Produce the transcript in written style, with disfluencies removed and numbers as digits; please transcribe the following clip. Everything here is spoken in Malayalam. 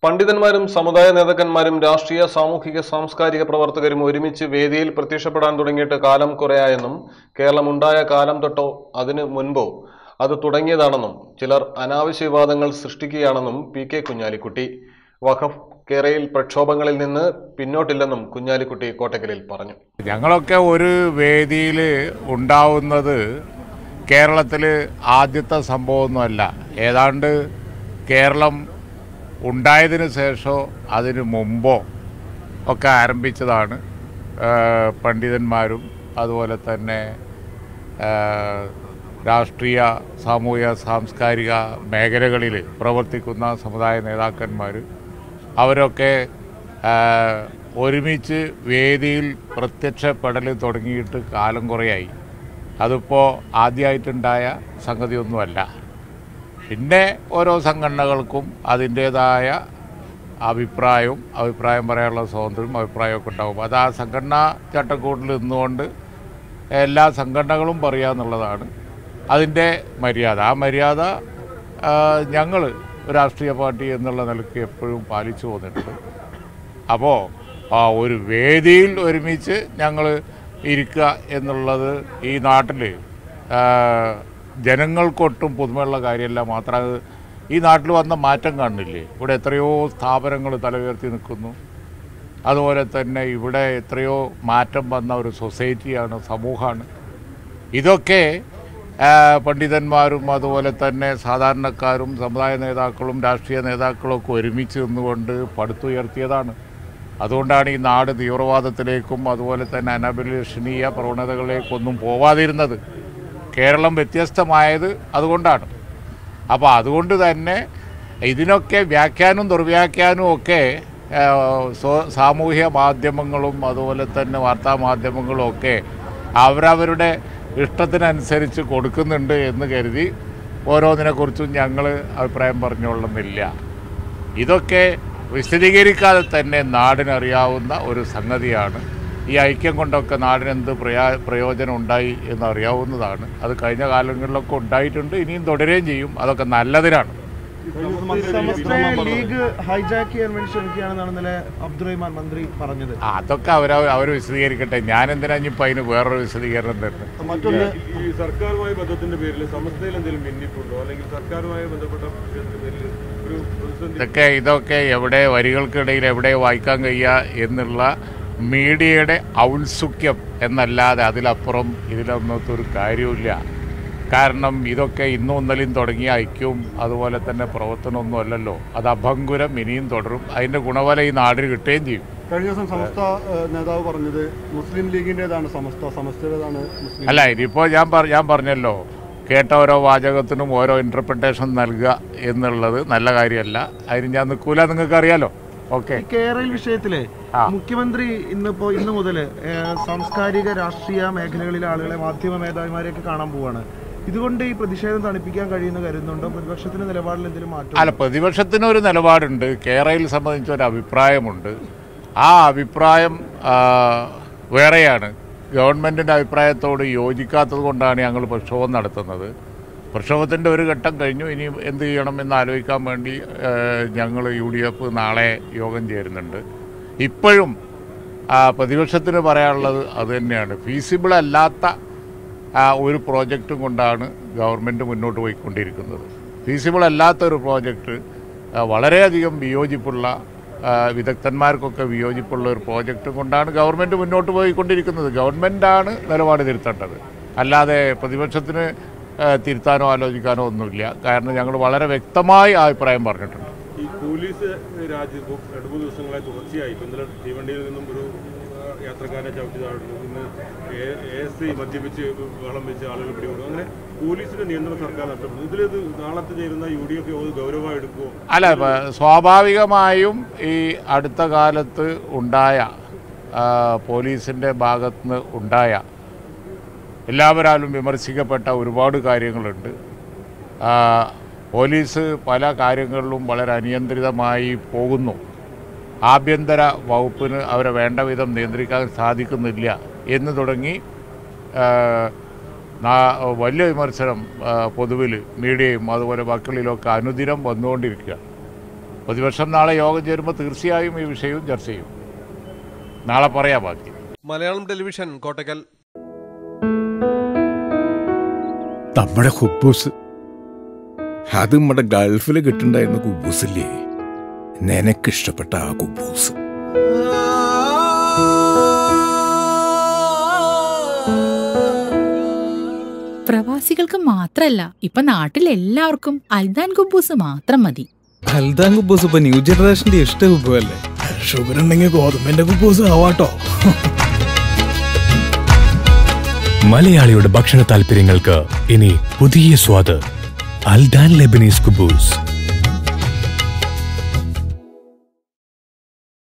പണ്ഡിതന്മാരും സമുദായ നേതാക്കന്മാരും രാഷ്ട്രീയ സാമൂഹിക സാംസ്കാരിക പ്രവർത്തകരും ഒരുമിച്ച് വേദിയിൽ പ്രത്യക്ഷപ്പെടാൻ തുടങ്ങിയിട്ട് കാലം കുറയായെന്നും കേരളം ഉണ്ടായ കാലം തൊട്ടോ അതിനു മുൻപോ അത് തുടങ്ങിയതാണെന്നും ചിലർ അനാവശ്യ വിവാദങ്ങൾ സൃഷ്ടിക്കുകയാണെന്നും പി.കെ. കുഞ്ഞാലിക്കുട്ടി. വഖഫ് കേരയിൽ പ്രക്ഷോഭങ്ങളിൽ നിന്ന് പിന്നോട്ടില്ലെന്നും കുഞ്ഞാലിക്കുട്ടി കോട്ടക്കലിൽ പറഞ്ഞു. ഞങ്ങളൊക്കെ ഒരു വേദിയിൽ ഉണ്ടാവുന്നത് കേരളത്തിൽ ആദ്യത്തെ സംഭവമൊന്നുമല്ല. ഏതാണ്ട് കേരളം ഉണ്ടായതിനു ശേഷമോ അതിനു മുമ്പോ ഒക്കെ ആരംഭിച്ചതാണ്. പണ്ഡിതന്മാരും അതുപോലെ തന്നെ രാഷ്ട്രീയ സാമൂഹിക സാംസ്കാരിക മേഖലകളിൽ പ്രവർത്തിക്കുന്ന സമുദായ നേതാക്കന്മാർ അവരൊക്കെ ഒരുമിച്ച് വേദിയിൽ പ്രത്യക്ഷപ്പെടൽ തുടങ്ങിയിട്ട് കാലം കുറയായി. അതിപ്പോൾ ആദ്യമായിട്ടുണ്ടായ സംഗതിയൊന്നുമല്ല. പിന്നെ ഓരോ സംഘടനകൾക്കും അതിൻ്റേതായ അഭിപ്രായം പറയാനുള്ള സ്വാതന്ത്ര്യം അഭിപ്രായമൊക്കെ ഉണ്ടാകും. അത് ആ സംഘടനാ ചട്ടക്കൂട്ടിൽ നിന്നുകൊണ്ട് എല്ലാ സംഘടനകളും പറയുക എന്നുള്ളതാണ് അതിൻ്റെ മര്യാദ. ആ മര്യാദ ഞങ്ങൾ രാഷ്ട്രീയ പാർട്ടി എന്നുള്ള നിലയ്ക്ക് എപ്പോഴും പാലിച്ചു പോന്നിട്ടുണ്ട്. അപ്പോൾ ഒരു വേദിയിൽ ഒരുമിച്ച് ഞങ്ങൾ ഇരിക്കുക എന്നുള്ളത് ഈ നാട്ടിൽ ജനങ്ങൾക്കൊട്ടും പുതുമയുള്ള കാര്യമല്ല. മാത്രമല്ല ഈ നാട്ടിൽ വന്ന മാറ്റം കാണുന്നില്ലേ? ഇവിടെ എത്രയോ സ്ഥാപനങ്ങൾ തലയുയർത്തി നിൽക്കുന്നു. അതുപോലെ തന്നെ ഇവിടെ എത്രയോ മാറ്റം വന്ന ഒരു സൊസൈറ്റിയാണ്, സമൂഹമാണ്. ഇതൊക്കെ പണ്ഡിതന്മാരും അതുപോലെ തന്നെ സാധാരണക്കാരും സമുദായ നേതാക്കളും രാഷ്ട്രീയ നേതാക്കളും ഒക്കെ ഒരുമിച്ച് നിന്നുകൊണ്ട് പടുത്തുയർത്തിയതാണ്. അതുകൊണ്ടാണ് ഈ നാട് തീവ്രവാദത്തിലേക്കും അതുപോലെ തന്നെ അനഭിലഷണീയ പ്രവണതകളിലേക്കൊന്നും പോവാതിരുന്നത്. കേരളം വ്യത്യസ്തമായത് അതുകൊണ്ടാണ്. അപ്പോൾ അതുകൊണ്ട് തന്നെ ഇതിനൊക്കെ വ്യാഖ്യാനവും ദുർവ്യാഖ്യാനവും ഒക്കെ സാമൂഹ്യ മാധ്യമങ്ങളും അതുപോലെ തന്നെ വാർത്താ മാധ്യമങ്ങളും ഒക്കെ അവരവരുടെ ഇഷ്ടത്തിനനുസരിച്ച് കൊടുക്കുന്നുണ്ട് എന്ന് കരുതി ഓരോന്നിനെക്കുറിച്ചും ഞങ്ങൾ അഭിപ്രായം പറഞ്ഞുകൊള്ളുന്നില്ല. ഇതൊക്കെ വിശദീകരിക്കാതെ തന്നെ നാടിനറിയാവുന്ന ഒരു സംഗതിയാണ്. ഈ ഐക്യം കൊണ്ടൊക്കെ നാടിനെന്ത് പ്രയോജനം ഉണ്ടായി എന്നറിയാവുന്നതാണ്. അത് കഴിഞ്ഞ കാലങ്ങളിലൊക്കെ ഉണ്ടായിട്ടുണ്ട്, ഇനിയും തുടരുകയും ചെയ്യും. അതൊക്കെ നല്ലതിനാണ്. ലീഗ് ഹൈജാക്ക് ചെയ്യാൻ വേണ്ടി ശ്രമിക്കുകയാണെന്നാണ് ഇന്നലെ അബ്ദുറഹ്മാൻ മന്ത്രി പറഞ്ഞത്. അതൊക്കെ അവർ വിശദീകരിക്കട്ടെ. ഞാനെന്തിനാ ഇനിയിപ്പോൾ അതിന് വേറൊരു വിശദീകരണം തരുന്നത്? മറ്റൊന്ന്, ഈ സർക്കാരുമായി ബന്ധത്തിന്റെ പേരിൽ സമസ്തയിൽ എന്തെങ്കിലും ഭിന്നിപ്പുണ്ടോ, അല്ലെങ്കിൽ സർക്കാരുമായി ബന്ധപ്പെട്ട പേരിൽ ഒരു ഇതൊക്കെ എവിടെ വരികൾക്കിടയിൽ എവിടെ വായിക്കാൻ കഴിയുക എന്നുള്ള മീഡിയയുടെ ഔത്സുക്യം എന്നല്ലാതെ അതിലപ്പുറം ഇതിലൊന്നൊരു കാര്യമില്ല. കാരണം ഇതൊക്കെ ഇന്നും ഇന്നലെയും തുടങ്ങിയ ഐക്യവും അതുപോലെ തന്നെ പ്രവർത്തനമൊന്നും അല്ലല്ലോ. അത് അഭംഗുരം ഇനിയും തുടരും. അതിൻ്റെ ഗുണഫല ഈ നാടിന് കിട്ടുകയും ചെയ്യും. കഴിഞ്ഞ ദിവസം സമസ്ത നേതാവ് പറഞ്ഞത് മുസ്ലിം ലീഗിൻ്റെതാണ് സമസ്തയുടേതാണ് മുസ്ലിം. അല്ല, ഇനിയിപ്പോൾ ഞാൻ പറഞ്ഞല്ലോ, കേട്ട ഓരോ വാചകത്തിനും ഓരോ ഇൻ്റർപ്രിട്ടേഷൻ നൽകുക എന്നുള്ളത് നല്ല കാര്യമല്ല. അതിന് ഞാൻ നിൽക്കൂല, നിങ്ങൾക്ക് അറിയാലോ. ഓക്കെ. കേരള വിഷയത്തില് മുഖ്യമന്ത്രി ഇന്ന് മുതൽ സാംസ്കാരിക രാഷ്ട്രീയ മേഖലകളിലെ ആളുകളെ മാധ്യമ മേധാവിമാരെയൊക്കെ കാണാൻ പോവാണ്. ഇതുകൊണ്ട് ഈ പ്രതിഷേധം തണുപ്പിക്കാൻ കഴിയുന്ന കരുതുന്നുണ്ടോ? പ്രതിപക്ഷത്തിന്റെ നിലപാടിൽ എന്തെങ്കിലും മാറ്റം? അല്ല, പ്രതിപക്ഷത്തിനൊരു നിലപാടുണ്ട്. കേരളയിൽ സംബന്ധിച്ചൊരു അഭിപ്രായമുണ്ട്. ആ അഭിപ്രായം വേറെയാണ്. ഗവൺമെൻറ്റിൻ്റെ അഭിപ്രായത്തോട് യോജിക്കാത്തത് കൊണ്ടാണ് ഞങ്ങൾ പ്രക്ഷോഭം നടത്തുന്നത്. പ്രക്ഷോഭത്തിൻ്റെ ഒരു ഘട്ടം കഴിഞ്ഞു. ഇനി എന്ത് ചെയ്യണം എന്ന് ആലോചിക്കാൻ വേണ്ടി ഞങ്ങൾ UDF നാളെ യോഗം ചേരുന്നുണ്ട്. ഇപ്പോഴും പ്രതിപക്ഷത്തിന് പറയാനുള്ളത് അതുതന്നെയാണ്. ഫീസിബിൾ അല്ലാത്ത ഒരു പ്രോജക്റ്റും കൊണ്ടാണ് ഗവൺമെൻറ് മുന്നോട്ട് പോയിക്കൊണ്ടിരിക്കുന്നത്. ഫീസിബിൾ അല്ലാത്തൊരു പ്രോജക്റ്റ്, വളരെയധികം വിയോജിപ്പുള്ള വിദഗ്ധന്മാർക്കൊക്കെ വിയോജിപ്പുള്ള ഒരു പ്രോജക്റ്റ് കൊണ്ടാണ് ഗവൺമെൻറ് മുന്നോട്ട് പോയിക്കൊണ്ടിരിക്കുന്നത്. ഗവൺമെൻറ്റാണ് നിലപാട് തിരുത്തേണ്ടത്, അല്ലാതെ പ്രതിപക്ഷത്തിന് തിരുത്താനോ ആലോചിക്കാനോ ഒന്നുമില്ല. കാരണം ഞങ്ങൾ വളരെ വ്യക്തമായി അഭിപ്രായം പറഞ്ഞിട്ടുണ്ട്. ഈ പോലീസ് രാജ്യത്ത് 2-3 ദിവസങ്ങളായി തുടർച്ചയായി ഇന്നലെ തീവണ്ടിയിൽ നിന്നും ഒരു യാത്രക്കാരെ ചവിട്ടി താഴ്ന്നു, ഇന്ന് ASI മദ്യപിച്ച് വെള്ളം വെച്ച് ആളുകൾ പിടികൂടും. അങ്ങനെ പോലീസിന്റെ നിയന്ത്രണം സർക്കാർ നഷ്ടപ്പെടുന്നു. ഇതിലേത് നാളത്തെ ചേരുന്ന UDF ഗൗരവമായി എടുക്കുമോ? അല്ല, സ്വാഭാവികമായും ഈ അടുത്ത കാലത്ത് ഉണ്ടായ പോലീസിൻ്റെ ഭാഗത്തുനിന്ന് ഉണ്ടായ എല്ലാവരാലും വിമർശിക്കപ്പെട്ട ഒരുപാട് കാര്യങ്ങളുണ്ട്. പോലീസ് പല കാര്യങ്ങളിലും വളരെ അനിയന്ത്രിതമായി പോകുന്നു. ആഭ്യന്തര വകുപ്പിന് അവരെ വേണ്ട വിധം നിയന്ത്രിക്കാൻ സാധിക്കുന്നില്ല എന്ന് തുടങ്ങി വലിയ വിമർശനം പൊതുവിൽ മീഡിയയും അതുപോലെ മക്കളിലൊക്കെ അനുദിനം വന്നുകൊണ്ടിരിക്കുകയാണ്. പ്രതിപക്ഷം നാളെ യോഗം ചേരുമ്പോൾ തീർച്ചയായും ഈ വിഷയവും ചർച്ച ചെയ്യും. നാളെ പറയാം ബാക്കി. മലയാളം ടെലിവിഷൻ കോട്ടക്കൽ. നമ്മുടെ കുബൂസ് അത് നമ്മുടെ ഗൾഫിൽ കിട്ടുണ്ടായിരുന്ന കുബൂസില്ലേ, നിനക്കിഷ്ടപ്പെട്ട ആ കുബൂസ്. പ്രവാസികൾക്ക് മാത്രല്ല, ഇപ്പൊ നാട്ടിലെല്ലാവർക്കും അൽദാൻ കുബൂസ് മാത്രം മതി. അൽദാൻ കുബൂസ് ഇപ്പൊ ന്യൂ ജനറേഷന്റെ ഇഷ്ട കുബുവല്ലേ. ഷുഗർ ഉണ്ടെങ്കിൽ ഗോതമ്പിന്റെ കുബൂസ് ആവാട്ടോ. മലയാളിയുടെ ഭക്ഷണ താല്പര്യങ്ങൾക്ക് ഇനി പുതിയ സ്വാദ്. അൽദാൻ ലെബനീസ് കുബൂസ്.